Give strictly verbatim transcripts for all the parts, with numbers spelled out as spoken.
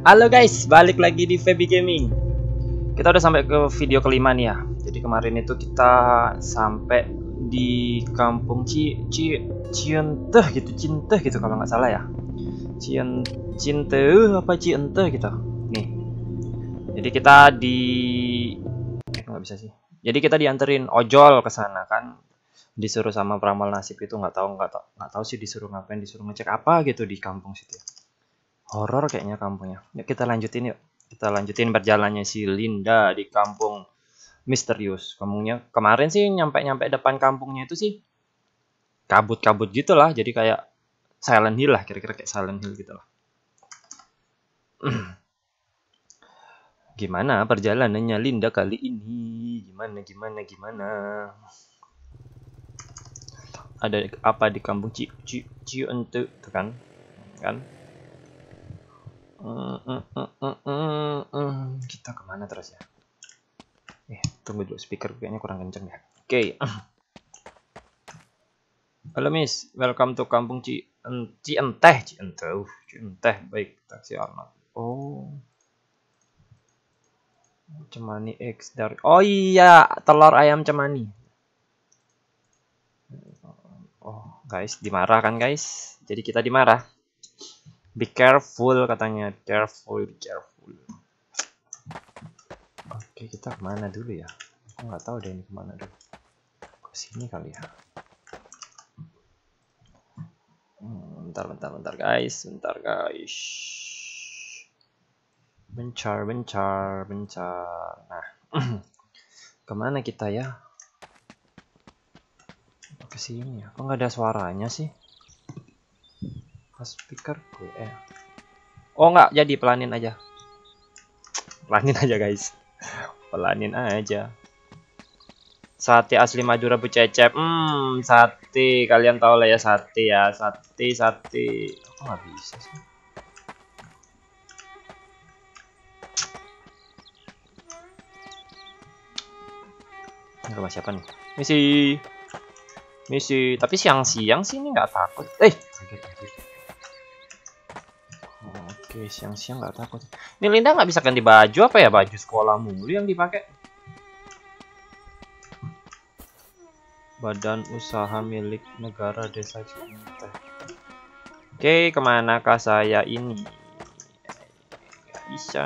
Halo guys, balik lagi di Feby Gaming. Kita udah sampai ke video kelima nih ya. Jadi kemarin itu kita sampai di kampung Ci Ci Cienteh gitu, Cinteh gitu kalau nggak salah ya. Cien Cinteh apa Cienteh gitu. Nih. Jadi kita di eh nggak bisa sih. Jadi kita dianterin ojol ke sana kan. Disuruh sama peramal nasib itu nggak tahu nggak tahu nggak tahu sih disuruh ngapain, disuruh ngecek apa gitu di kampung situ ya. Horor kayaknya kampungnya. Yuk kita lanjutin yuk. Kita lanjutin berjalannya si Linda di kampung misterius. Kampungnya kemarin sih nyampe-nyampe depan kampungnya itu sih kabut-kabut gitulah. Jadi kayak Silent Hill lah, kira-kira kayak Silent Hill gitulah. Gimana perjalanannya Linda kali ini? Gimana gimana gimana? Ada apa di kampung Ci Ci Cienteh itu kan? Kan? Mm, mm, mm, mm, mm, mm. Kita kemana terus ya? Eh, tunggu dulu, speaker kayaknya kurang kenceng ya. Oke. Okay. Halo Miss, welcome to kampung Ci Cienteh, Cienteh, uh, Cienteh. Baik, taksi Arnold. Oh, Cemani X dari. Oh iya, telur ayam Cemani. Oh, guys, dimarah kan guys? Jadi kita dimarah. Be careful katanya, careful, be careful. Oke, kita kemana dulu ya? Aku nggak tahu deh ini kemana dulu. Ke sini kali ya. Hmm, bentar, bentar, bentar guys, bentar guys. Bencar, bencar, bencar. Nah, kemana kita ya? Ke sini ya. Kok nggak ada suaranya sih? Speaker gue eh oh nggak jadi, pelanin aja pelanin aja guys, pelanin aja. Sate asli Madura Bu Cecep. Hmm, sate kalian tahu lah ya, sate ya, sate sate. Aku nggak bisa sih. Ini rumah siapa nih? Misi, misi. Tapi siang-siang sih ini nggak takut. Eh, Oke, siang-siang nggak takut. Ini Linda nggak bisa ganti baju apa ya? Baju sekolah mulu yang dipakai. Badan usaha milik negara desa Cienteh. Oke, kemanakah saya ini? Nggak bisa.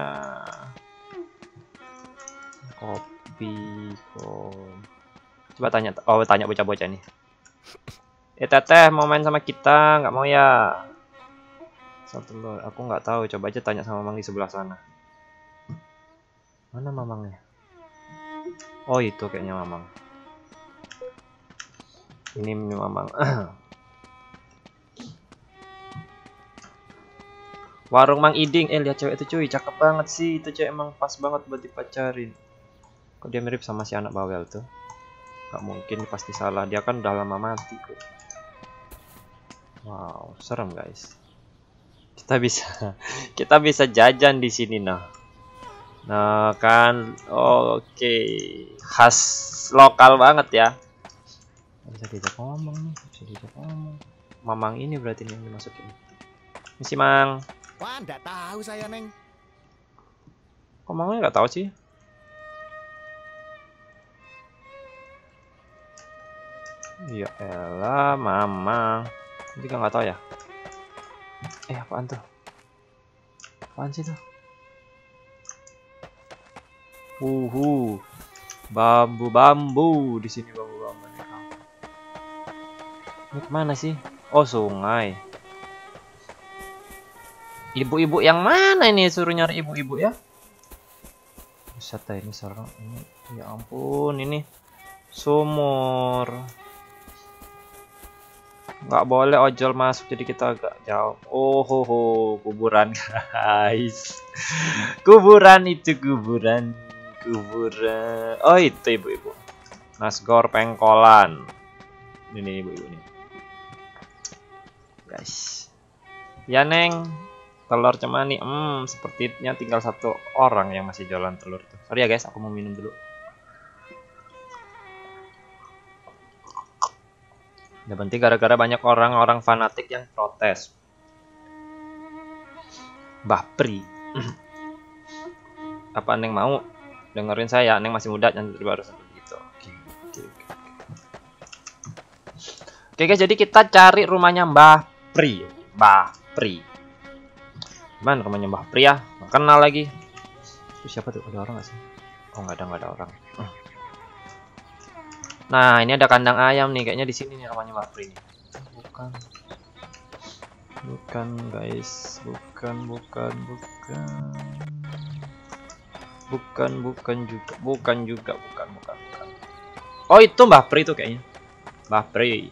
Kopi, kok. Coba tanya. Oh, tanya bocah-bocah nih. Eh, teteh mau main sama kita? Nggak mau ya? Satu telur, aku nggak tahu. Coba aja tanya sama Mamang di sebelah sana. Mana Mamangnya? Oh itu kayaknya Mamang. Ini Mamang. Warung Mang Iding. Eh lihat cewek itu cuy, cakep banget sih. Itu cewek emang pas banget buat dipacarin. Kok dia mirip sama si anak bawel tuh? Gak mungkin, pasti salah. Dia kan udah lama mati kok. Wow, serem guys. Kita bisa kita bisa jajan di sini nah. Nah kan, oh, oke, okay. Khas lokal banget ya. Bisa diajak ngomong nih, bisa diajak ngomong. Mamang ini berarti yang dimasukin. Misi Mang. Wah, enggak tahu saya Neng. Kok Mamangnya nggak tahu sih? Ya elah, Mamang. Juga nggak tahu ya. Eh apaan tuh? Apaan sih tuh? Uhu, bambu-bambu di sini, bambu-bambu. Ini kemana sih? Oh sungai. Ibu-ibu yang mana ini? Suruh nyari ibu-ibu ya? Buset dah ini sekarang ini. Ya ampun ini sumur. Nggak boleh ojol masuk, jadi kita agak jauh. Oh ho ho, kuburan guys. Kuburan itu kuburan. Kuburan. Oh itu ibu-ibu. Nasgor pengkolan. Ini ibu-ibu nih. Guys. Ya Neng. Telur Cemani. Hmm, sepertinya tinggal satu orang yang masih jualan telur tuh. Sorry ya guys, aku mau minum dulu. Yang penting gara-gara banyak orang-orang fanatik yang protes. Mbah Pri. Apa Neng mau dengerin saya? Neng masih muda dan baru seperti itu. Oke, oke, oke. Oke guys, jadi kita cari rumahnya Mbah Pri. Mbah Pri. Gimana rumahnya Mbah Pri ya? Nggak kenal lagi. Itu siapa tuh? Ada orang nggak sih? Oh nggak ada, nggak ada orang. Nah ini ada kandang ayam nih. Kayaknya di sini nih rumahnya Mbah Pri. Bukan. Bukan guys. Bukan, bukan, bukan. Bukan, bukan juga. Bukan juga, bukan, bukan, bukan. Oh itu Mbah Pri tuh kayaknya. Mbah Pri.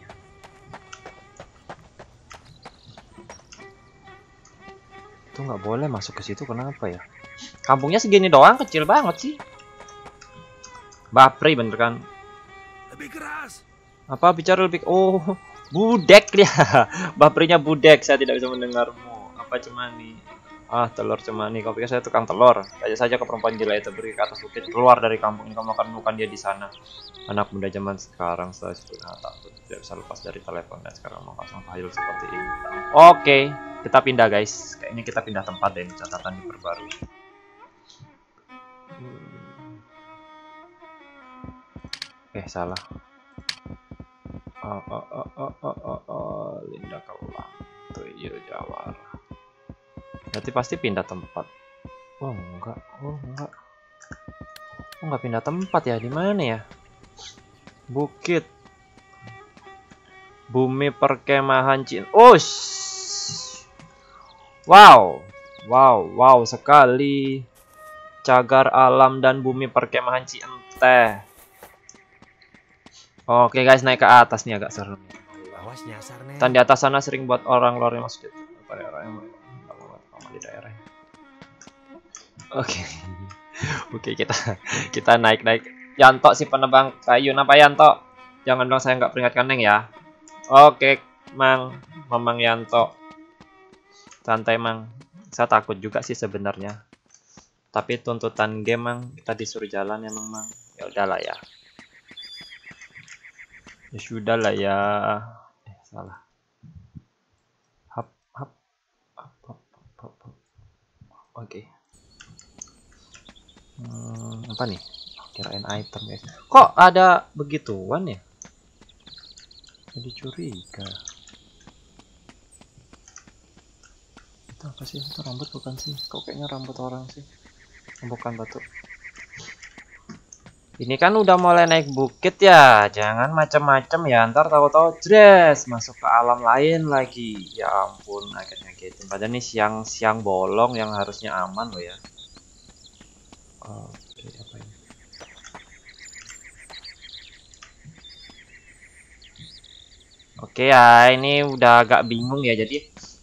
Itu nggak boleh masuk ke situ, kenapa ya? Kampungnya segini doang, kecil banget sih. Mbah Pri bener kan? Lebih keras. Apa bicara lebih? Oh, budek dia. Mbah Prinya budek. Saya tidak bisa mendengarmu. Apa cemani? Ah, telur cemani. Kau pikir saya tukang telur? Tanya saja ke perempuan gila itu, pergi ke atas bukit, keluar dari kampung ini. Kamu akan menemukan dia di sana. Anak muda zaman sekarang setelah sepuluh tahun tidak bisa lepas dari telepon dan sekarang mau pasang tahayul seperti ini. Oke, kita pindah guys. Kayaknya kita pindah tempat deh. Catatan diperbarui. Eh salah. Oh oh oh oh oh oh, oh. Linda Kaulang. Tuyul Jawara. Berarti pasti pindah tempat. Oh enggak, oh enggak. Oh enggak pindah tempat ya? Di mana ya? Bukit. Bumi perkemahan Cina. Oh. Wow. Wow, wow sekali. Cagar alam dan bumi perkemahan Cienteh. Oke guys, naik ke atas nih agak serem. Awas nyasar nih. Dan di atas sana sering buat orang luar yang masuk apa daerah yang di daerah. Oke. Oke, kita kita naik-naik. Yanto si penebang kayu, napa Yanto? Jangan dong saya nggak peringatkan Neng ya. Oke, Mang, Mamang Yanto. Santai Mang. Saya takut juga sih sebenarnya. Tapi tuntutan game Mang, kita disuruh jalan ya Mang, Mang. Ya udahlah ya. Ya sudah lah ya. Eh, salah. Hap, hap, hap, hap, hap, hap. Oke. Hmm, apa nih? Oh, kirain item guys. Kok ada begituan ya? Jadi curiga. Itu apa sih? Itu rambut bukan sih? Kok kayaknya rambut orang sih? Bukan batu. Ini kan udah mulai naik bukit ya, jangan macam-macam ya, ntar tahu-tahu dress masuk ke alam lain lagi. Ya ampun, agak ngagetin. Padahal ini siang-siang bolong yang harusnya aman loh ya. Oke, apa ini? Oke ya, ini udah agak bingung ya, jadi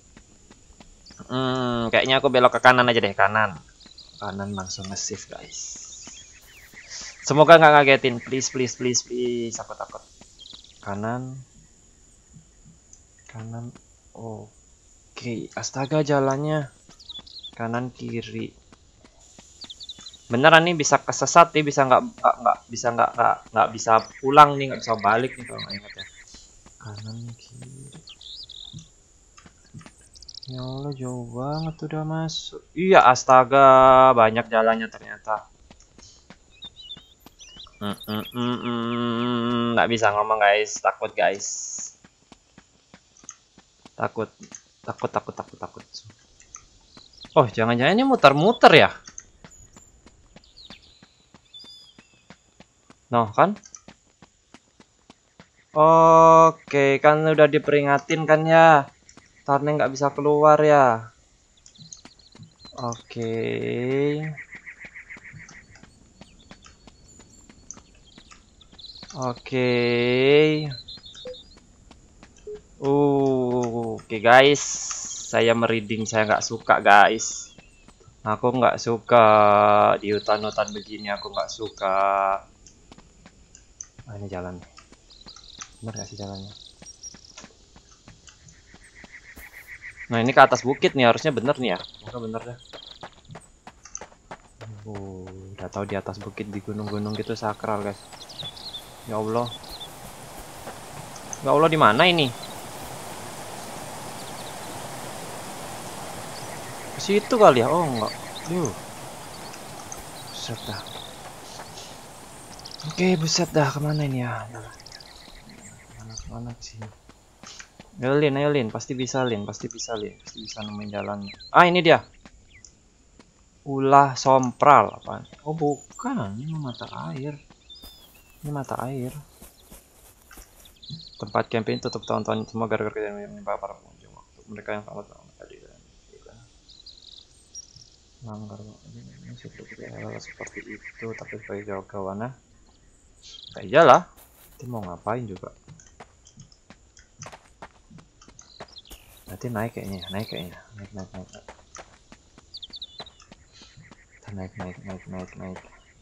hmm, kayaknya aku belok ke kanan aja deh, kanan. Kanan langsung nge-save guys. Semoga nggak ngagetin, please, please, please, please. Aku takut. Kanan, kanan. Oke, astaga jalannya. Kanan kiri. Beneran nih bisa kesesat nih, bisa nggak nggak bisa nggak nggak nggak bisa pulang nih, nggak bisa balik nih kalau nggak ingat ya. Kanan kiri. Ya Allah jauh banget udah masuk. Iya astaga, banyak jalannya ternyata. Mm, mm, mm, mm. Nggak bisa ngomong guys, takut guys, takut, takut, takut, takut, takut. Oh jangan-jangan ini muter-muter ya? Noh kan? Oke kan udah diperingatin kan ya, karena nggak bisa keluar ya. Oke. Oke. Uh, oke guys, saya merinding, saya nggak suka guys. Aku nggak suka di hutan-hutan begini, aku nggak suka. Ah, ini jalan. Bener gak sih jalannya? Nah ini ke atas bukit nih, harusnya bener nih ya. Semoga bener dah. Uh, udah tahu di atas bukit di gunung-gunung gitu sakral guys. Ya Allah. Ya Allah di mana ini? Ke situ kali ya? Oh enggak. Yuh. Buset dah. Oke, buset dah. Kemana ini ya? Kemana, kemana sih? Ayo Lin, ayo Lin. Pasti bisa Lin. Pasti bisa Lin. Pasti bisa nemuin jalannya. Ah, ini dia. Ulah sompral. Apaan? Oh, bukan. Ini mata air. Ini mata air. Tempat camping tutup tahun-tahun semua gara-gara kejadian yang menimpa para pengunjung. Waktu mereka yang selamat selamat tadi kan. Langgar ini sudah seperti itu, tapi sebagai jauh-jauhannya kayak iyalah. Nanti mau ngapain juga? Nanti naik kayaknya, naik kayaknya, naik naik naik. Naik naik naik naik naik.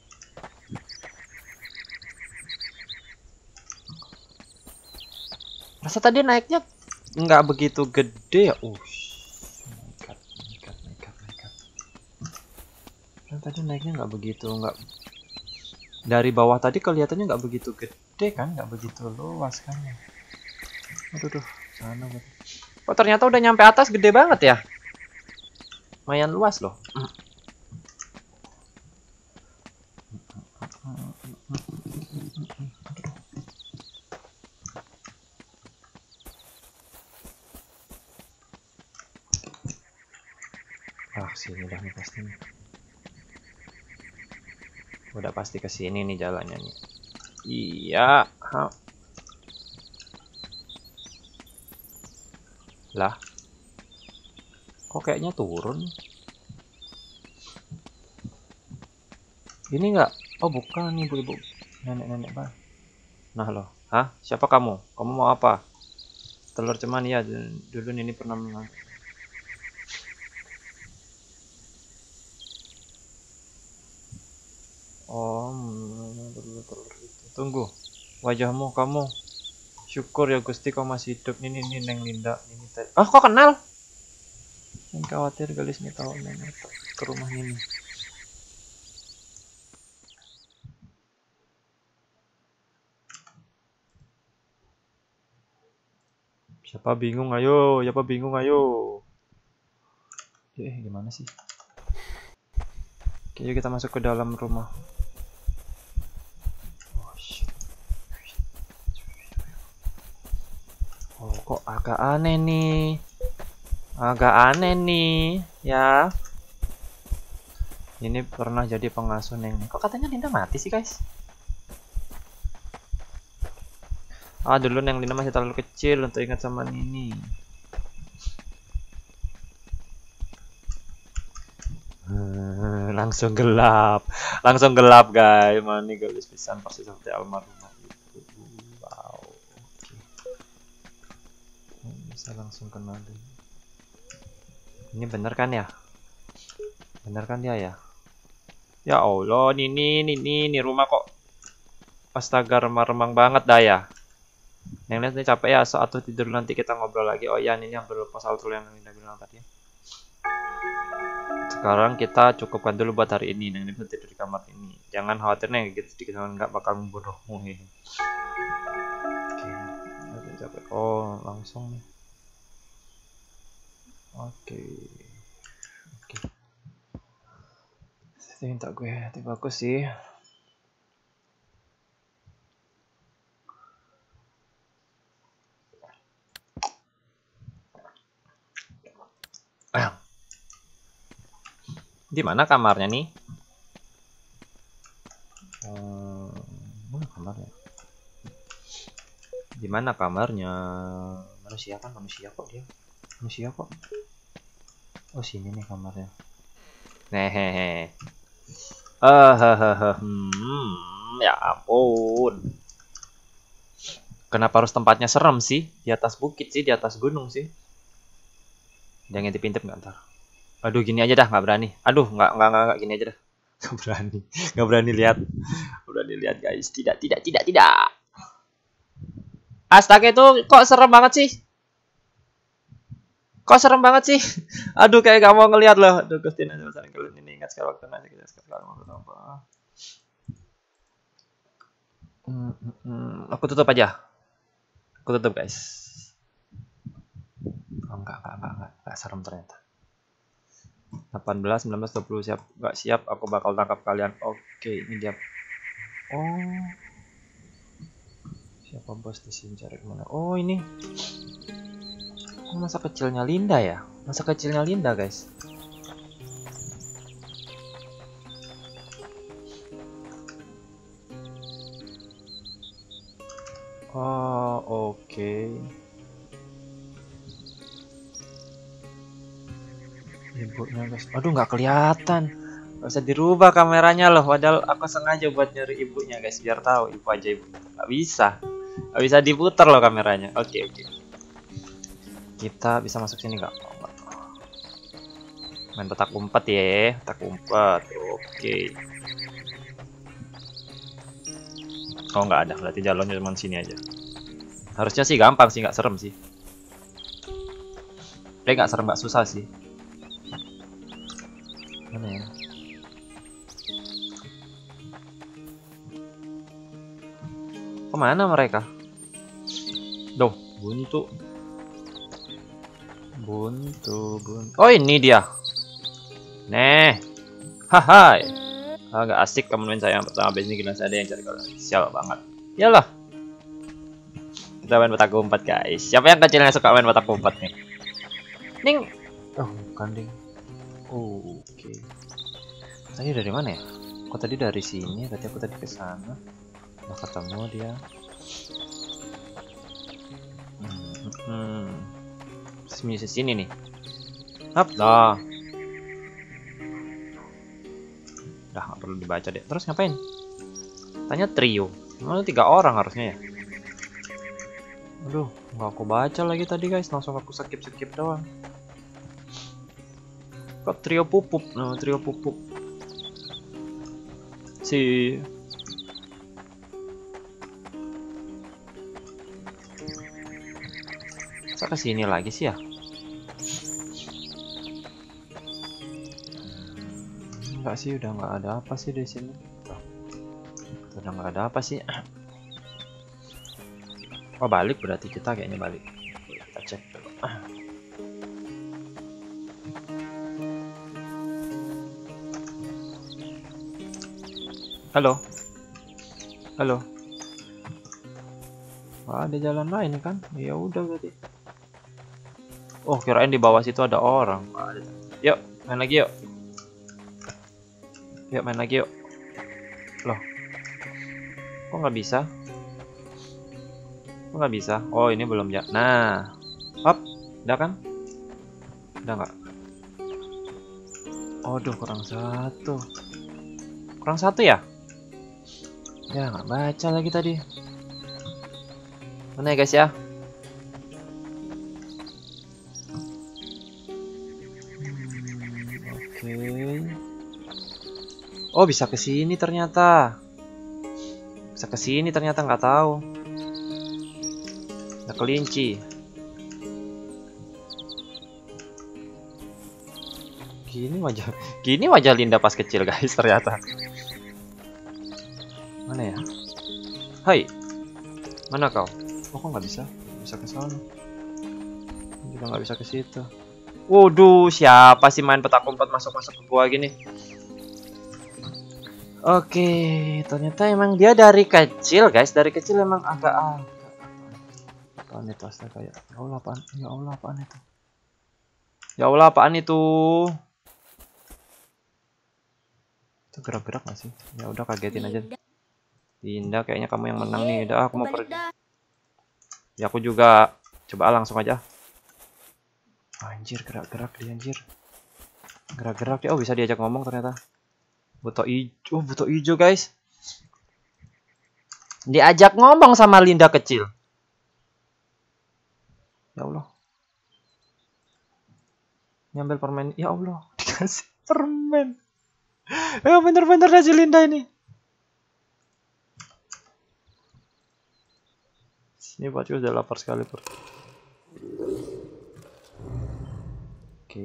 Rasa tadi naiknya nggak begitu gede ya. Uh, nekat, nekat, nekat, nekat. Rasa tadi naiknya nggak begitu, nggak dari bawah tadi kelihatannya nggak begitu gede kan, nggak begitu luas kan ya. Aduh, duh, sana. Oh ternyata udah nyampe atas gede banget ya. Lumayan luas loh. Ah, sini dah nih pasti nih. Udah pasti ke sini nih jalannya nih. Iya, ha. Lah. Kok kayaknya turun? Ini enggak? Oh, bukan nih, Bu-ibu. Nenek-nenek, Bang. Nah, loh. Hah? Siapa kamu? Kamu mau apa? Telur cuman ya, dulu ini pernah menang. Oh, tunggu. Wajahmu kamu. Syukur ya Gusti kau masih hidup. Ini ini Neng Linda. Ini tadi. Ah, kok kenal? Yang khawatir galis nih tahu nenek ke rumah ini. Siapa bingung ayo, siapa bingung ayo. Eh, gimana sih? Oke, yuk kita masuk ke dalam rumah. Oh, shit. Oh, kok agak aneh nih. Agak aneh nih, ya. Ini pernah jadi pengasuh Neng. Kok katanya Linda mati sih, guys? Ah, dulu Neng Linda masih terlalu kecil untuk ingat sama Nini. Hmm, langsung gelap. Langsung gelap, guys. Mana galis pisan pasti seperti almarhumah itu. Wow. Okay. Bisa langsung kenal deh. Ini bener kan ya? Bener kan dia ya? Ya Allah, Nini, Nini, ini rumah kok astaga remang-remang banget dah ya. Yang lihat nih capek ya, saat tidur nanti kita ngobrol lagi. Oh iya, ini yang berlepas outro yang Linda bilang tadi. Sekarang kita cukupkan dulu buat hari ini. Neng bisa tidur di kamar ini. Jangan khawatir Neng, gitu sedikit nggak bakal membunuhmu. Oke, okay. Capek. Oh, langsung nih. Oke, okay. Oke. Okay. Minta gue hati bagus sih. Ah. Di mana kamarnya nih? Hmm, mana kamarnya? Di mana kamarnya? Manusia kan manusia kok dia? Manusia kok? Oh sini nih kamarnya. Nehehe. Ah, hmm, ya ampun. Kenapa harus tempatnya serem sih? Di atas bukit sih, di atas gunung sih. Jangan dipintip nggak ntar. Aduh gini aja dah, nggak berani. Aduh nggak nggak nggak gini aja dah. Nggak berani, nggak berani lihat. Nggak berani lihat guys. Tidak tidak tidak tidak. Astaga itu kok serem banget sih? Kok serem banget sih? Aduh kayak gak mau ngelihat loh. Aduh Gustin aja misalnya kalian ini ingat sekali waktu nanti kita sekali mau apa? Hmm, hmm, hmm. Aku tutup aja. Aku tutup guys. Oh, enggak, enggak, enggak, enggak, enggak serem ternyata. delapan belas, sembilan belas, dua puluh siap. Nggak siap, aku bakal tangkap kalian. Oke, ini dia. Oh. Siapa bos di sini, cari kemana? Oh, ini. Oh, masa kecilnya Linda ya? Masa kecilnya Linda, guys. Oh, oke. Okay. Ibunya, guys. Aduh, nggak kelihatan. Nggak usah dirubah kameranya loh. Padahal aku sengaja buat nyari ibunya, guys, biar tahu ibu aja ibu. Nggak bisa. Nggak bisa diputar loh kameranya. Oke, okay, oke. Okay. Kita bisa masuk sini nggak? Oh, main petak umpet ya, petak umpet. Oke. Okay. Oh, nggak ada. Berarti jalannya cuma sini aja. Harusnya sih gampang sih, nggak serem sih. Eh, nggak serem, nggak susah sih. Mana ya? Kemana mereka? Duh, buntu. Buntu, buntu. Oh, ini dia. Nih. Hai. Agak asik kamu main saya yang pertama. Abis ini gila saya ada yang cari kalian. Sial banget. Iyalah. Kita main petak umpet, guys. Siapa yang kecilnya suka main petak umpet nih? Ning. Oh, bukan ding. Oh, oke. Okay. Tadi dari mana ya? Kok tadi dari sini? Berarti aku tadi ke sana. Udah ketemu dia. Hmm, hmm. Sini sini nih. Hap, dah. Udah nggak perlu dibaca deh. Terus ngapain? Tanya trio. Mana tiga orang harusnya ya? Aduh, nggak aku baca lagi tadi, guys. Langsung aku skip skip doang. Kok trio pupuk? Nah, trio pupuk. Si Masa kesini lagi sih ya? Enggak sih, udah nggak ada apa sih di sini. Udah nggak ada apa sih. Oh, balik berarti kita kayaknya balik. Kita cek dulu. Halo. Halo. Wah, ada jalan lain kan? Ya udah berarti. Oh, kirain di bawah situ ada orang. Ada. Yuk, main lagi yuk. Yuk, main lagi yuk. Loh. Kok nggak bisa? Kok nggak bisa? Oh, ini belum ya. Nah. Hop, udah kan? Udah nggak? Aduh, kurang satu. Kurang satu ya? Ya, nggak baca lagi tadi. Mana ya, guys ya? Oke. Oh, bisa ke sini ternyata. Bisa ke sini ternyata, nggak tahu. Ada kelinci. Gini wajah, gini wajah Linda pas kecil, guys, ternyata. Mana ya? Hai. Mana kau? Oh, kok nggak bisa? Bisa ke sana. Juga nggak bisa ke situ. Waduh, siapa sih main petak umpet masuk-masuk ke gua gini? Oke, ternyata emang dia dari kecil, guys. Dari kecil emang agak ah. Apaan itu, astaga, ya Allah, apaan? Ya Allah, apaan itu? Ya Allah, apaan itu? Itu gerak-gerak nggak sih? Ya udah, kagetin aja. Linda, kayaknya kamu yang menang nih. Udah, aku mau pergi. Ya aku juga. Coba langsung aja. Anjir, gerak-gerak dia, anjir. Gerak-gerak dia. Oh, bisa diajak ngomong ternyata. Buto hijau, buto hijau, guys. Diajak ngomong sama Linda kecil. Ya Allah. Nyambil permen. Ya Allah, dikasih permen. Eh, bener-bener aja Linda ini. Ini baju udah lapar sekali, per. Oke.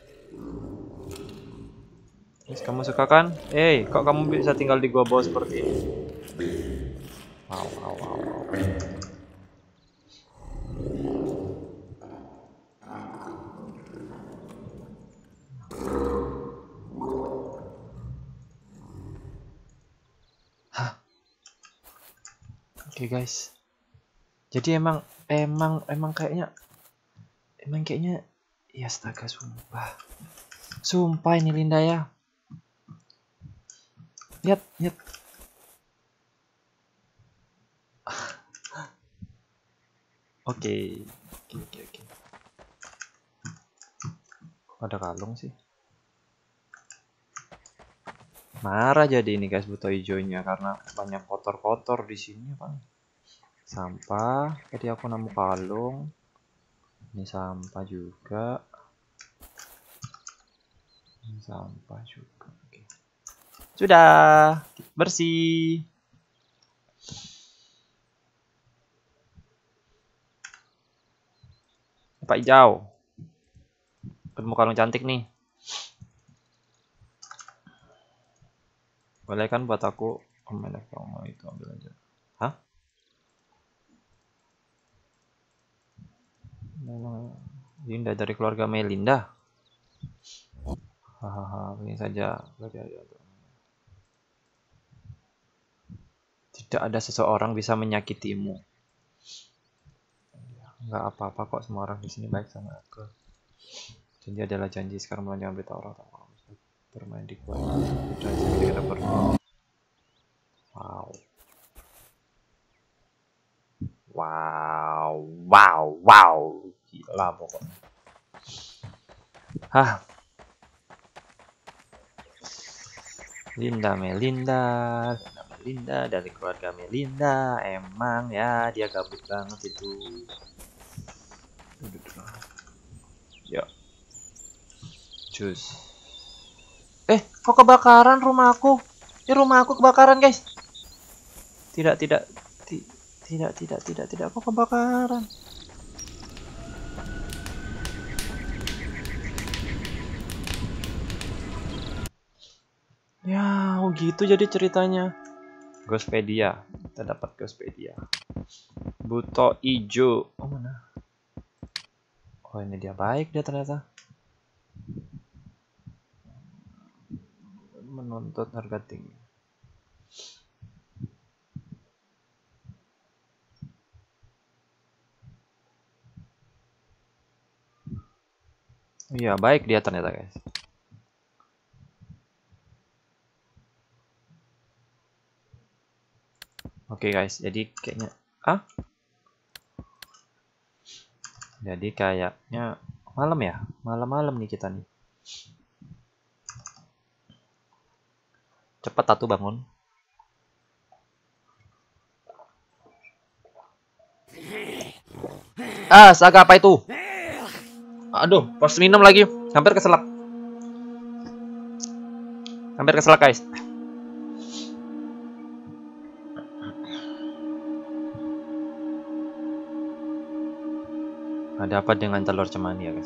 Terus kamu suka kan? Eh, hey, kok kamu bisa tinggal di gua bawah seperti ini? Wow, wow, wow, wow. Oke guys. Jadi emang emang emang kayaknya emang kayaknya ya astaga sumpah. Sumpah ini Linda ya. Lihat, lihat. Oke. Oke, oke, oke. Ada kalung sih. Marah jadi ini guys buto hijaunya karena banyak kotor-kotor di sini kan. Sampah. Tadi aku nemu kalung. Ini sampah juga. Ini sampah juga. Oke. Sudah bersih. Pak hijau. Ketemu kalung cantik nih. Boleh kan buat aku? Oh, mana kalau mau itu ambil aja. Hah? Linda dari keluarga Melinda. Hahaha, ini saja. Tidak ada seseorang bisa menyakitimu. Enggak apa-apa kok, semua orang di sini baik sama aku. Janji adalah janji, sekarang mulai jangan beritahu orang tahu bermain di keluarga. Dan kita berdua. Wow. Wow, wow, wow. Gila pokoknya. Hah. Linda Melinda, Linda Melinda dari keluarga Melinda. Emang ya dia gabut banget itu. Ya. Cus. Eh, kok kebakaran rumahku? Ini rumahku kebakaran, guys. Tidak, tidak, ti, tidak, tidak, tidak, tidak. Kok kebakaran? Ya, oh gitu jadi ceritanya. Ghostpedia. Kita dapat Ghostpedia. Buto ijo. Oh, mana? Oh, ini dia baik dia ternyata. Menuntut harga tinggi. Iya, baik dia ternyata, guys. Oke, okay, guys. Jadi kayaknya ah. Jadi kayaknya malam ya. Malam-malam nih kita nih. Cepat atuh bangun. Ah, Saga apa itu? Aduh, pas minum lagi. Hampir keselak. Hampir keselak, guys. Ada apa dengan telur cemani ya, guys?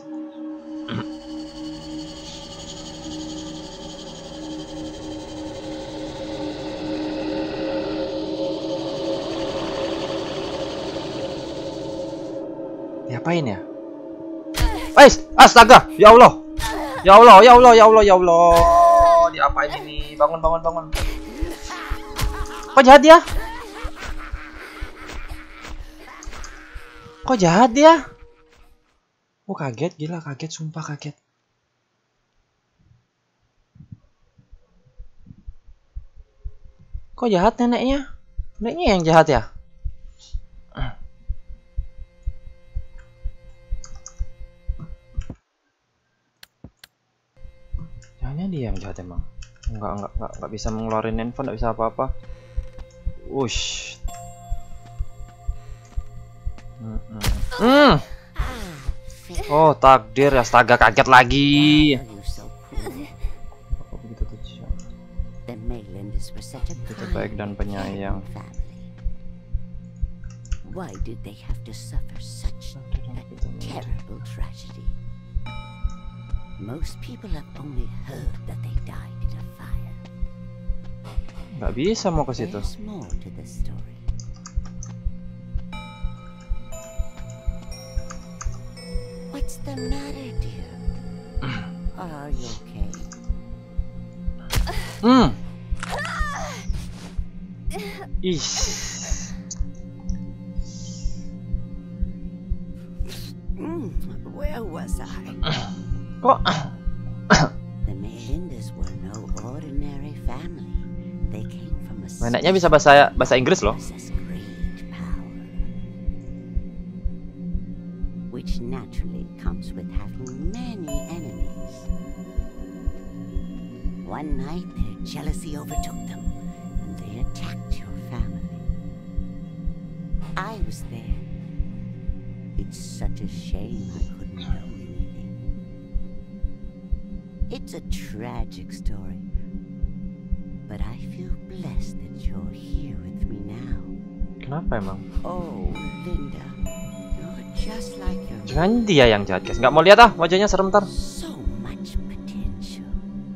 Diapain ya? Guys, astaga, ya Allah. Ya Allah, ya Allah, ya Allah, ya Allah. Diapain ini? Bangun, bangun, bangun. Kok jahat dia? Kok jahat dia? Oh, kaget, gila, kaget, sumpah kaget. Kok jahat neneknya? Neneknya yang jahat ya? Jangan dia yang jahat emang. Enggak, enggak, enggak, enggak bisa mengeluarin handphone, enggak bisa apa-apa. Wush. Hmm. Hmm. Oh, takdir ya, astaga kaget lagi. Kok begitu kecil? Begitu baik dan penyayang. Why did they have to suffer such a terrible tragedy? Most people have only heard that they died in a fire. Nggak bisa mau ke situ. There's more to the story. What's the matter, dear? Are you okay? Hmm. Ih. Where was I? Kok The Melindas were no ordinary family. They came from a neneknya bisa bahasa bahasa Inggris loh. possess great power, which naturally comes with having many enemies. One night, their jealousy overtook them, and they attacked your family. I was there. It's such a shame I couldn't know anything. It's a tragic story, but I feel blessed that you're here with me now. Kenapa emang? Oh, Linda, you're just like your Jangan dia yang jahat guys. Nggak mau lihat ah wajahnya serem ntar. so much potential.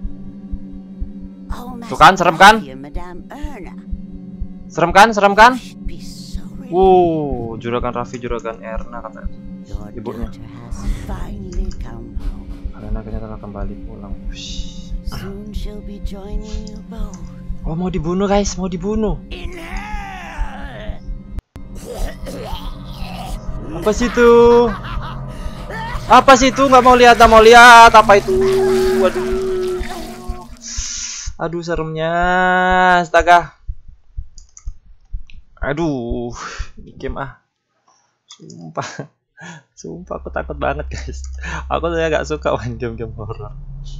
Oh, Tuh kan, serem kan? Master Madame Erna Serem kan? Serem kan? should be so relieved. Wow, juragan Raffi, juragan Erna katanya. Your ibunya. daughter has finally come home. Karena akhirnya telah kembali pulang. Ush. Soon she'll be joining you both. Oh mau dibunuh guys, mau dibunuh. In hell! Apa sih itu? Apa sih itu? Nggak mau lihat, nggak mau lihat. Apa itu? Waduh. Aduh seremnya, astaga. Aduh, ini game ah. Sumpah. Sumpah aku takut banget guys. Aku saya gak suka main game-game horor.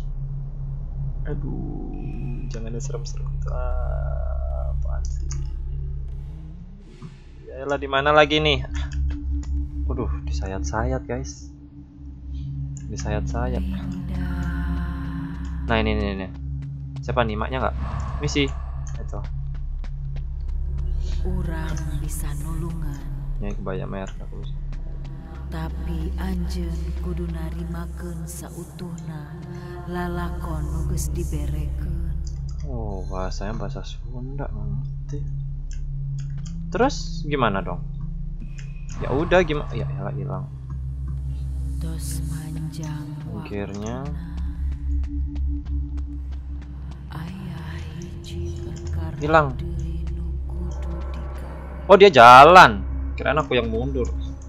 Aduh, jangan ada serem-serem itu. Ah, apaan sih? Yaelah, di mana lagi nih? Waduh, disayat-sayat guys. Disayat-sayat. Nah ini ini ini. Siapa nih, maknya nggak? Misi. Itu. Urang bisa nulungan, Nyai Kebaya Merah aku. tapi anjeun kudu narimakeun sautuhna lalakon nu geus diberekeun. Oh, bahasanya bahasa Sunda, nggak ngerti. Terus gimana dong? Ya udah gimana? Ya elah hilang. Tos manjang Akhirnya aya hiji perkara hilang. deui nu kudu digawe. Oh dia jalan. Kirain aku yang mundur.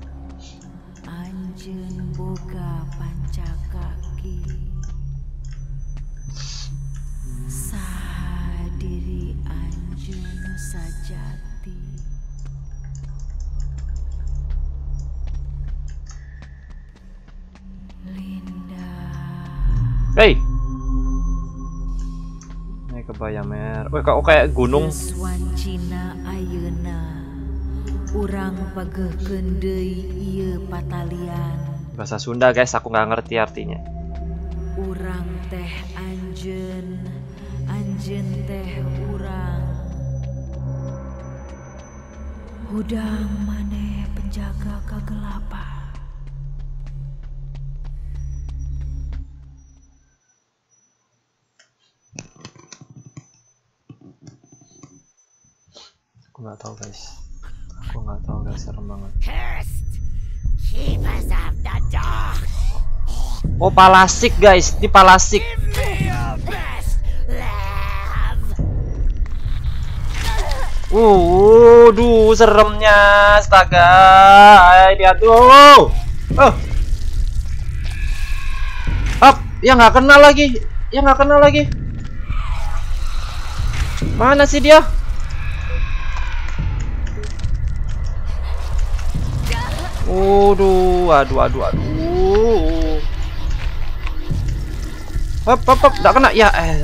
Anjeun boga pancakaki, saha diri anjeun nu sajati. Linda, Hey. Nyai Kebaya Merah. Weh kok kayak gunung. geus wancina ayeuna urang pageuhkeun deui ieu patalian. Bahasa Sunda guys, aku nggak ngerti artinya. Urang teh anjeun, anjeun teh urang. Hudang maneh penjaga kegelapan. Aku nggak tahu guys. Aku nggak tahu guys, serem banget. Cursed! Keepers of the dark! Oh palasik guys, ini palasik. Me your best love! Uh, duh seremnya, astaga. Ayo lihat tuh. Oh. Up, ya nggak kenal lagi, ya nggak kenal lagi. Mana sih dia? Waduh, aduh, aduh, aduh. Hop, hop, hop, nggak kena ya. Eh.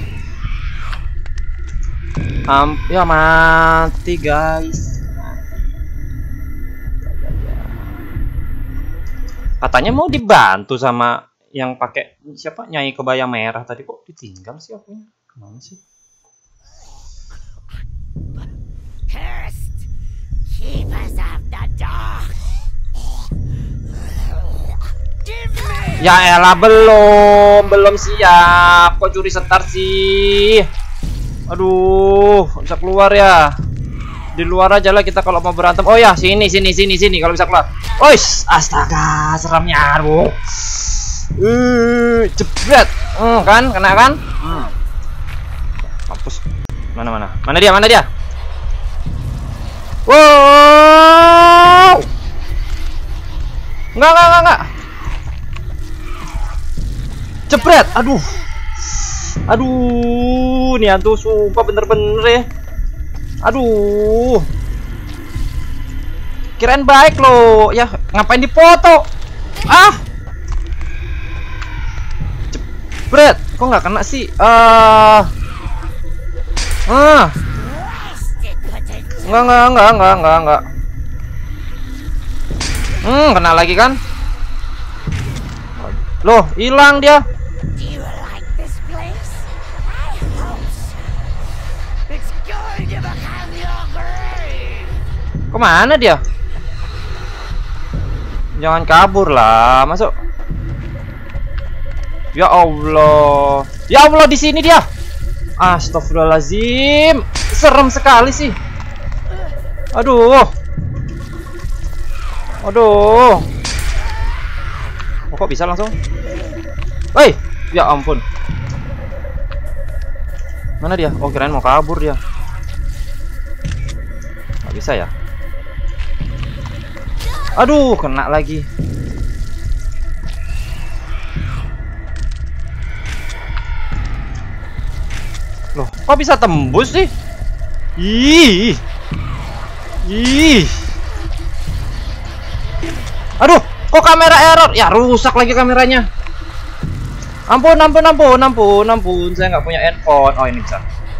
Am, ya mati guys. Katanya mau dibantu sama yang pakai siapa Nyai Kebaya Merah tadi, kok ditinggal sih akunya? Kemana sih? Cursed! Keepers of the dark! Give me Ya elah belum, belum siap. Kok curi setar sih? Aduh, bisa keluar ya. Di luar aja lah kita kalau mau berantem. Oh ya, sini sini sini sini kalau bisa keluar. Ois, astaga, seremnya aduh. Uh, jebret. Hmm, kan, kena kan? Hmm. Mampus. Mana mana? Mana dia? Mana dia? Wow. Enggak, enggak, enggak, enggak. Jebret. Aduh. Aduh, nih hantu sumpah bener-bener ya. Aduh. Kirain baik loh. Ya, ngapain dipoto? Ah. Jebret. Kok nggak kena sih? Ah. Uh. Ah. Enggak, enggak, enggak, enggak, enggak, enggak. Hmm, kena lagi kan? Loh, hilang dia. Kemana dia? Jangan kabur lah, masuk. Ya Allah, ya Allah, di sini dia. Astagfirullahaladzim, serem sekali sih. Aduh, aduh. Oh, kok bisa langsung? Hei, ya ampun. Mana dia? Oh, kirain mau kabur dia. Nggak bisa ya? Aduh, kena lagi. Loh, kok bisa tembus sih? Ih. Ih. Aduh, kok kamera error? Ya, rusak lagi kameranya. Ampun, ampun, ampun, ampun, ampun. Saya nggak punya handphone. Oh, ini bisa.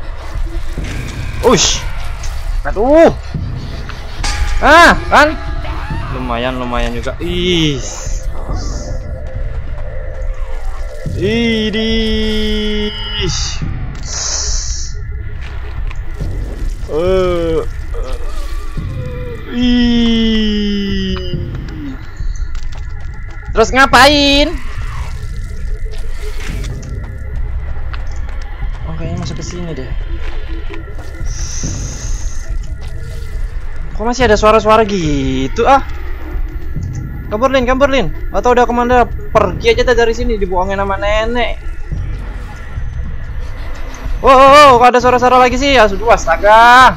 Ush. Aduh. Ah, kan? Lumayan, lumayan juga. Ih. Idih. Uh. Ih. Terus ngapain? Oh, kayaknya masuk ke sini deh. Kok masih ada suara-suara gitu ah? Kabur Lin, kabur Lin. Atau udah kemana? Pergi aja dari sini, dibohongin sama nenek. Wow, wow, wow, kok ada suara-suara lagi sih? Aduh, astaga.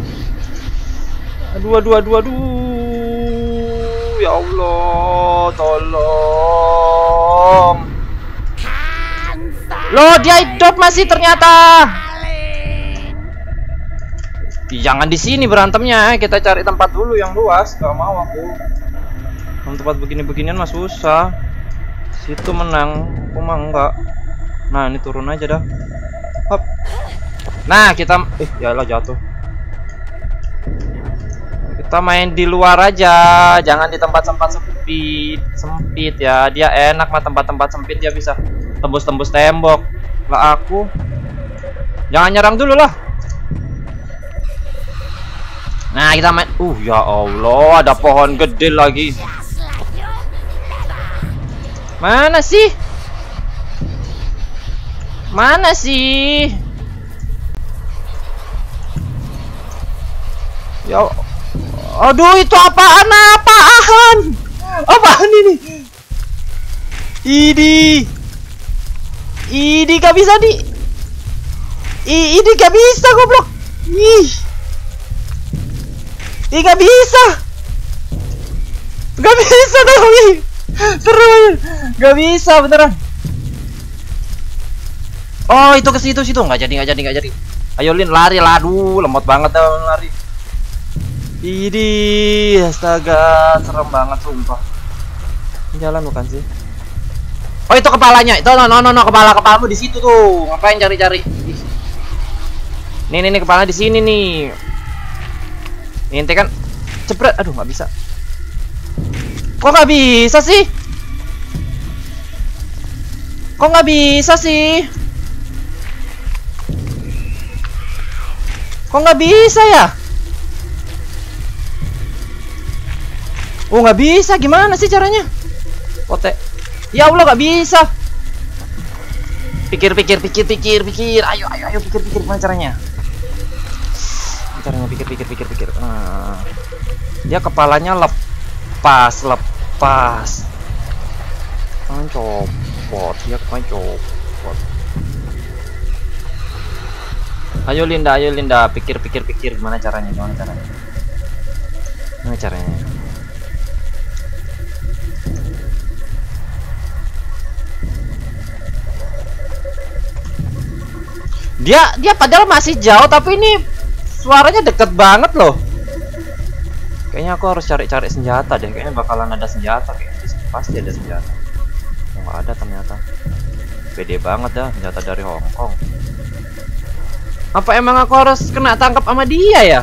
Aduh, aduh, aduh, aduh. Ya Allah, tolong. Loh, dia hidup masih ternyata. Jangan di sini berantemnya, kita cari tempat dulu yang luas. Gak mau aku. Tempat begini-beginian mah susah. Situ menang, aku mah enggak. Nah, ini turun aja dah. Hop. Nah, kita eh yalah jatuh. Kita main di luar aja, jangan di tempat-tempat sempit. Sempit ya. Dia enak mah tempat-tempat sempit, dia bisa tembus-tembus tembok. Lah aku. Jangan nyerang dulu lah. Nah, kita main. Uh, ya Allah, ada pohon gede lagi. Mana sih? Mana sih? Ya, aduh, itu apaan? Apaan? Apaan ini? Ini, ini gak bisa di. Ini gak bisa, goblok. Ih, ini gak bisa. Gak bisa dong. Terus gak bisa beneran. Oh, itu ke situ situ nggak jadi nggak jadi nggak jadi. Ayo Lin, lari lah. Aduh, lemot banget dah lari. Ini astaga, serem banget sumpah. Jalan bukan sih? Oh, itu kepalanya. Itu no no no, no. Kepala kepalamu di situ tuh. Ngapain cari-cari? Nih nih nih, kepala di sini nih. Ini kan cepret. Aduh, nggak bisa. Kok nggak bisa sih? Kok nggak bisa sih? Kok nggak bisa ya? Oh, nggak bisa. Gimana sih caranya? Oke. Ya Allah, nggak bisa. Pikir, pikir, pikir, pikir, pikir. Ayo, ayo, ayo, pikir, pikir. Gimana caranya? Caranya pikir, pikir, pikir, pikir. Nah, dia kepalanya lepas, lepas. Kan copot, dia kan copot. Ayo Linda, ayo Linda, pikir, pikir, pikir. Gimana caranya? Gimana caranya? Gimana caranya? Dia dia padahal masih jauh, tapi ini suaranya deket banget loh. Kayaknya aku harus cari-cari senjata deh. Kayaknya bakalan ada senjata kayaknya. Pasti ada senjata. Oh, nggak ada ternyata. Pede banget dah, senjata dari Hong Kong. Apa emang aku harus kena tangkap sama dia ya?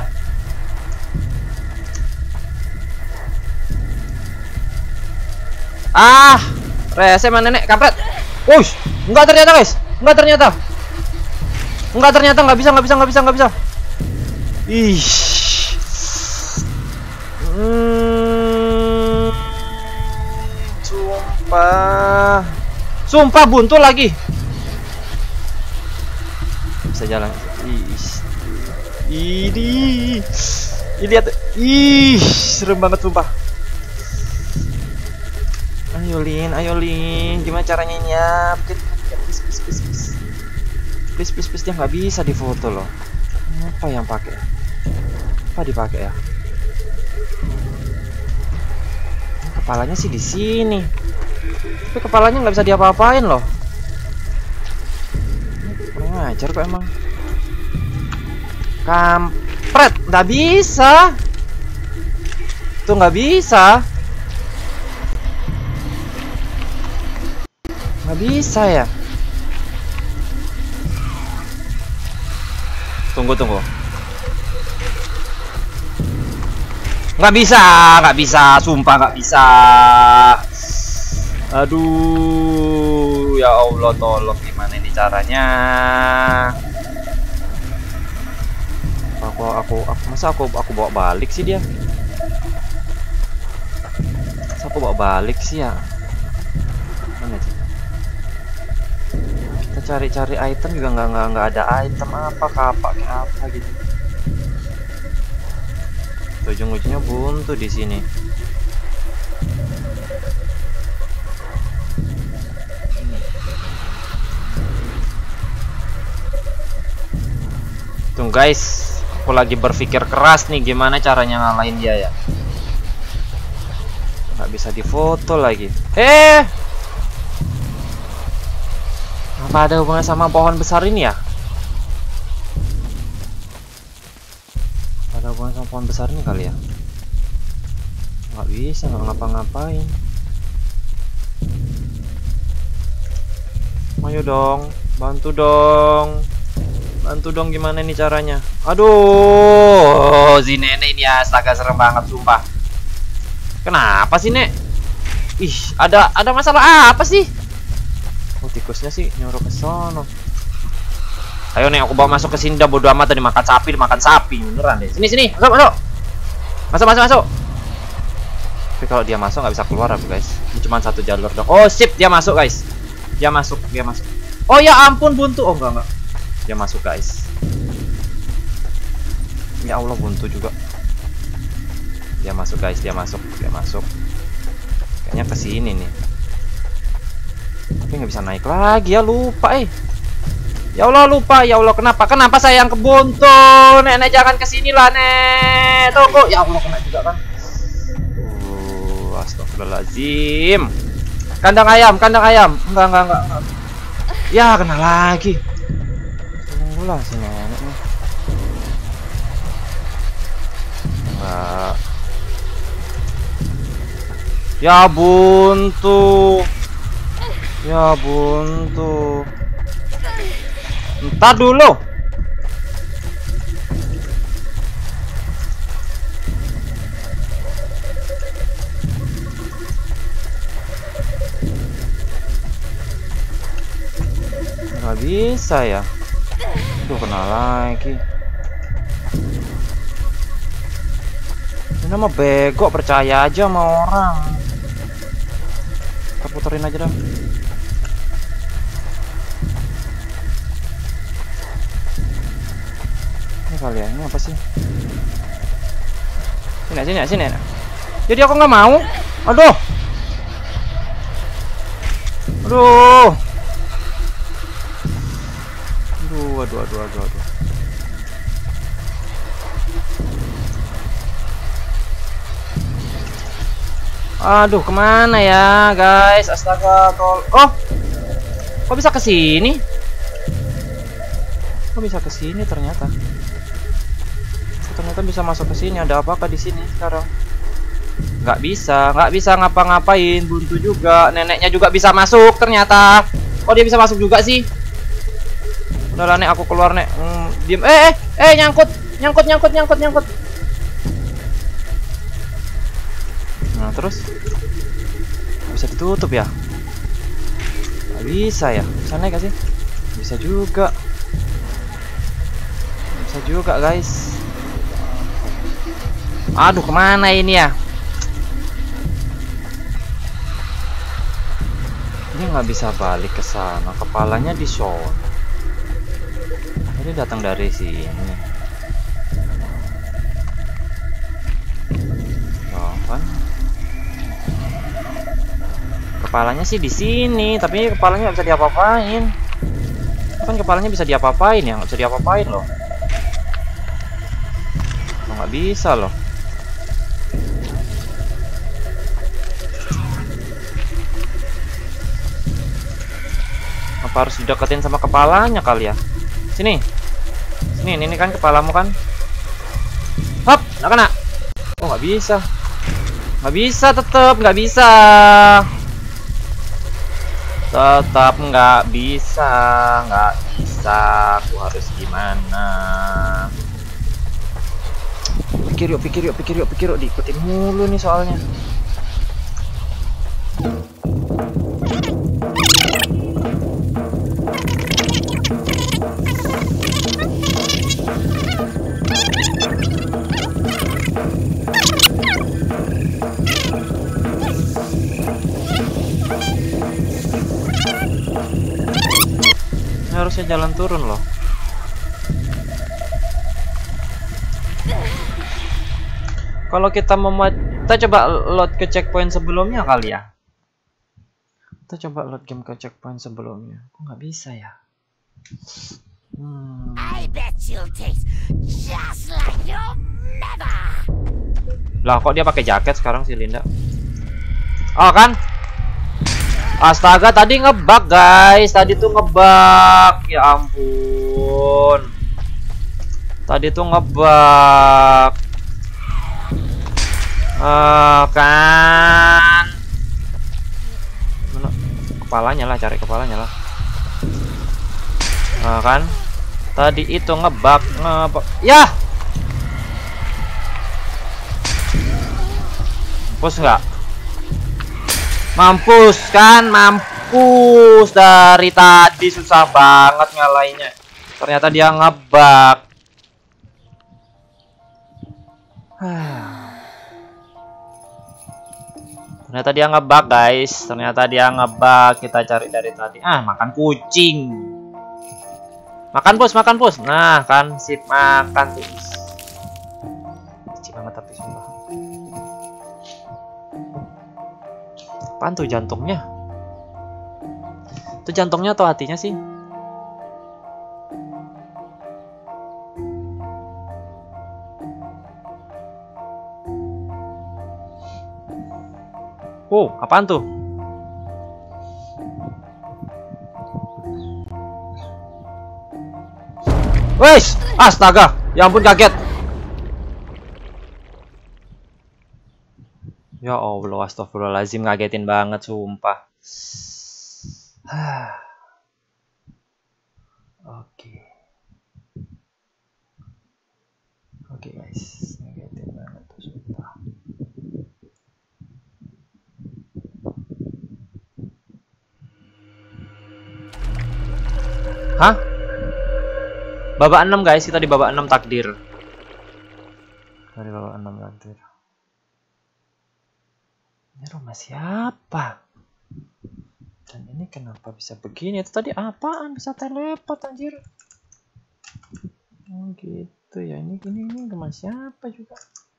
Ah, rese mana nenek kampret. Wush, enggak ternyata guys, enggak ternyata. Enggak ternyata nggak bisa, nggak bisa, nggak bisa, nggak bisa. Ih. Hmm, sumpah, sumpah buntu lagi. Bisa jalan. Ih, ini, ini lihat. Ih, serem banget sumpah. Ayo Lin, ayo Lin, gimana caranya ini ya? Please, please, please, please, please, please, please, dia nggak bisa difoto loh. Apa yang pakai? Apa dipakai ya? Kepalanya sih di sini, tapi kepalanya nggak bisa diapa-apain loh. Kurang ajar kok emang. Kampret, nggak bisa. Tuh nggak bisa. Nggak bisa ya. Tunggu tunggu. Nggak bisa, nggak bisa, sumpah nggak bisa. Aduh, ya Allah, tolong gimana ini caranya? Aku aku, aku masa aku aku bawa balik sih dia? Masa aku bawa balik sih ya? Mana sih? Kita cari-cari item juga nggak nggak nggak ada item apa kapak kayak apa gitu. Ujung-ujungnya buntu di sini. Tuh guys, aku lagi berpikir keras nih gimana caranya ngalahin dia ya. Nggak bisa difoto lagi. Eh, apa ada hubungan sama pohon besar ini ya? Ada hubungan sama pohon besar ini kali ya? Nggak bisa, nggak ngapa-ngapain. Ayo dong, bantu dong, bantu dong, gimana nih caranya? Aduh, si nenek ini astaga serem banget sumpah. Kenapa sih nek? Ih, ada ada masalah apa sih? Oh, tikusnya sih nyuruh ke sono. Ayo nih, aku bawa masuk ke sini dah, bodo amat, tadi makan sapi, makan sapi beneran deh. Sini sini, masuk masuk. Masuk masuk masuk. Tapi kalau dia masuk nggak bisa keluar aku guys. Ini cuma satu jalur dong. Oh, sip, dia masuk guys. Dia masuk, dia masuk. Oh ya ampun, buntu. Oh enggak enggak. Dia masuk guys. Ya Allah, buntu juga. Dia masuk guys, dia masuk, dia masuk. Kayaknya ke sini nih. Tapi nggak bisa naik lagi ya, lupa eh. Ya Allah, lupa. Ya Allah, kenapa? Kenapa saya yang kebuntu? Nenek jangan kesini lah, Nek. Tunggu. Ya Allah, kena juga kan. Uh, astagfirullahaladzim. Kandang ayam, kandang ayam. Enggak, enggak, enggak, enggak. Ya, kena lagi. Tunggulah si nenek nih. Enggak. Ya buntu. Ya buntu. Entar dulu. Nggak bisa ya. Aduh, kena lagi. Ini mah bego, percaya aja sama orang. Kita puterin aja dah. Kali ya, ini apa sih? Sini sini sini. Jadi aku nggak mau. Aduh. Aduh. Aduh, aduh, aduh, aduh, aduh. Aduh, kemana ya, guys? Astaga, tol. Oh, kok bisa ke sini? Kok bisa ke sini ternyata? Ternyata bisa masuk ke sini. Ada apakah di sini sekarang? Nggak bisa, nggak bisa ngapa-ngapain. Buntu juga. Neneknya juga bisa masuk ternyata. Kok dia bisa masuk juga sih? Udah lah, Nek, aku keluar, Nek. Hmm, diem. Eh, eh, eh, nyangkut, nyangkut, nyangkut, nyangkut, nyangkut. Nah, terus bisa ditutup ya? Nggak bisa ya? Bisa naik gak sih? Bisa juga. Bisa juga, guys. Aduh, kemana ini ya? Ini nggak bisa balik ke sana. Kepalanya di sono. Ini datang dari sini. Oh, kan? Kepalanya sih di sini, tapi kepalanya nggak bisa diapa-apain. Kan kepalanya bisa diapa-apain ya, nggak bisa diapa-apain loh. Oh, nggak bisa loh. Apa harus dideketin sama kepalanya kali ya? Sini. Sini, ini kan kepalamu kan? Hop, nggak kena. Oh, nggak bisa. Nggak bisa, tetep nggak bisa. Tetap nggak bisa, nggak bisa. Aku harus gimana? Pikir yuk, pikir yuk, pikir yuk, pikir yuk. Diikutin mulu nih soalnya. Harusnya jalan turun loh. Kalau kita memuat, kita coba load ke checkpoint sebelumnya kali ya. Kita coba load game ke checkpoint sebelumnya. Kok nggak bisa ya? Hmm. I bet you'll taste just like your mother. Lah, kok dia pakai jaket sekarang si Linda? Oh kan? Astaga, tadi ngebug guys. Tadi tuh ngebug. Ya ampun. Tadi tuh ngebug. Uh, kan. Mana? Kepalanya lah, cari kepalanya lah. Uh, kan? Tadi itu ngebug, ngebug. Ya. Mampus nggak? Mampus kan, mampus. Dari tadi susah banget ngalahinnya. Ternyata dia ngebug. Ternyata dia ngebug guys. Ternyata dia ngebug. Kita cari dari tadi. Ah, makan kucing. Makan bos, makan bos. Nah kan, sip, makan tuh. Kecil banget tapi sumpah. Apaan tuh jantungnya? Itu jantungnya atau hatinya sih? Oh, apaan tuh? Wes, astaga, ya ampun kaget. Ya Allah, astagfirullahaladzim, ngagetin banget sumpah. Oke. Oke guys, ngagetin banget tuh sumpah. Hah? Babak enam guys, kita di babak enam takdir. Dari babak enam takdir. Ini rumah siapa? Dan ini kenapa bisa begini? Itu tadi apaan? Bisa teleport anjir. Oh gitu ya. Ini ini, ini rumah siapa juga?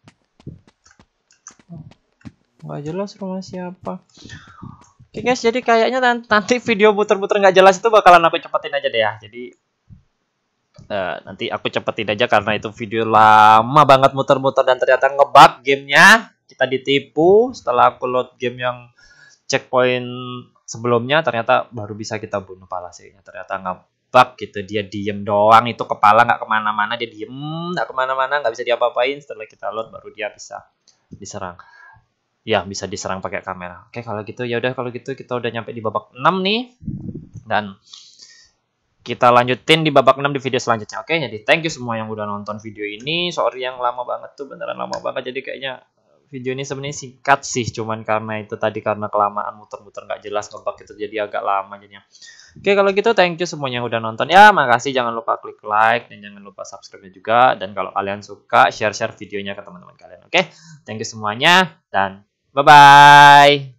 Oh, nggak jelas rumah siapa. Oke guys, jadi kayaknya nanti video muter-muter nggak jelas itu bakalan aku cepetin aja deh ya. Jadi uh, nanti aku cepetin aja karena itu video lama banget muter-muter dan ternyata ngebug gamenya. Kita ditipu setelah aku load game yang checkpoint sebelumnya, ternyata baru bisa kita bunuh palasenya. Ternyata nggak bug gitu, dia diem doang, itu kepala nggak kemana-mana, dia diem nggak kemana-mana, nggak bisa diapa-apain. Setelah kita load baru dia bisa diserang. Ya, bisa diserang pakai kamera. Oke, kalau gitu ya udah, kalau gitu kita udah nyampe di babak enam nih. Dan kita lanjutin di babak enam di video selanjutnya. Oke, jadi thank you semua yang udah nonton video ini. Sorry yang lama banget tuh, beneran lama banget. Jadi kayaknya video ini sebenarnya singkat sih, cuman karena itu tadi, karena kelamaan muter-muter nggak jelas ngebug itu, jadi agak lama jadinya. Oke, kalau gitu thank you semuanya yang udah nonton ya. Makasih, jangan lupa klik like dan jangan lupa subscribe juga. Dan kalau kalian suka, share-share videonya ke teman-teman kalian. Oke, thank you semuanya dan bye-bye.